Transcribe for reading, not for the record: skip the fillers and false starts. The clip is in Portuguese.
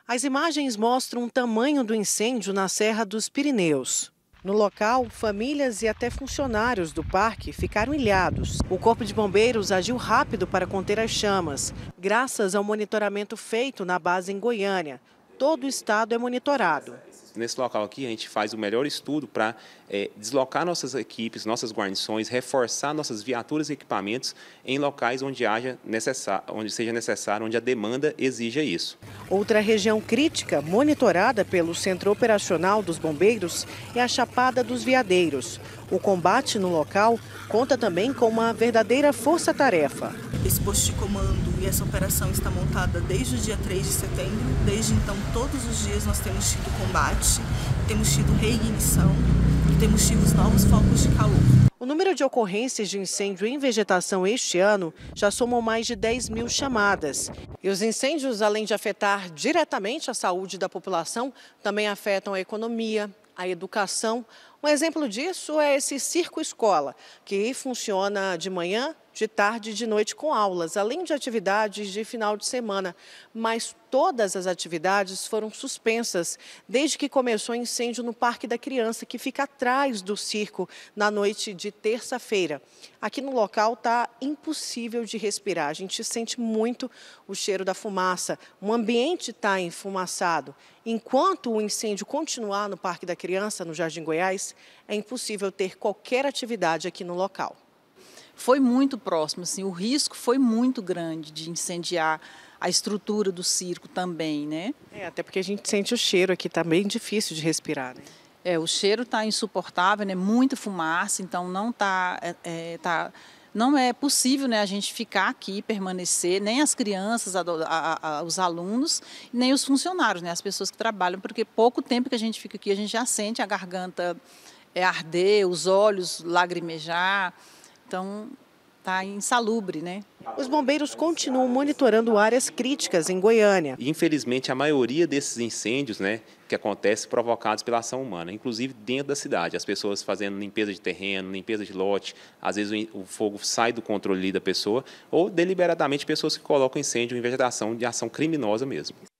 As imagens mostram o tamanho do incêndio na Serra dos Pirineus. No local, famílias e até funcionários do parque ficaram ilhados. O Corpo de Bombeiros agiu rápido para conter as chamas, graças ao monitoramento feito na base em Goiânia. Todo o estado é monitorado. Nesse local aqui, a gente faz o melhor estudo para deslocar nossas equipes, nossas guarnições, reforçar nossas viaturas e equipamentos em locais onde seja necessário, onde a demanda exija isso. Outra região crítica, monitorada pelo Centro Operacional dos Bombeiros, é a Chapada dos Veadeiros. O combate no local conta também com uma verdadeira força-tarefa. Esse posto de comando e essa operação está montada desde o dia 3 de setembro. Desde então, todos os dias nós temos tido combate, temos tido reignição e temos tido os novos focos de calor. O número de ocorrências de incêndio em vegetação este ano já somou mais de 10 mil chamadas. E os incêndios, além de afetar diretamente a saúde da população, também afetam a economia, a educação. Um exemplo disso é esse circo-escola, que funciona de manhã, de tarde e de noite com aulas, além de atividades de final de semana. Mas todas as atividades foram suspensas desde que começou o incêndio no Parque da Criança, que fica atrás do circo, na noite de terça-feira. Aqui no local está impossível de respirar. A gente sente muito o cheiro da fumaça. O ambiente está enfumaçado. Enquanto o incêndio continuar no Parque da Criança, no Jardim Goiás, é impossível ter qualquer atividade aqui no local. Foi muito próximo, assim, o risco foi muito grande de incendiar a estrutura do circo também, né? Até porque a gente sente o cheiro aqui, está bem difícil de respirar, né? O cheiro está insuportável, né? Muita fumaça, então não é possível, né, a gente ficar aqui, permanecer, nem as crianças, os alunos, nem os funcionários, né, as pessoas que trabalham, porque pouco tempo que a gente fica aqui, a gente já sente a garganta arder, os olhos lagrimejar. Então, está insalubre, né? Os bombeiros continuam monitorando áreas críticas em Goiânia. E, infelizmente, a maioria desses incêndios, né, que acontecem provocados pela ação humana, inclusive dentro da cidade. As pessoas fazendo limpeza de terreno, limpeza de lote, às vezes o fogo sai do controle da pessoa, ou deliberadamente pessoas que colocam incêndio em vegetação de ação criminosa mesmo.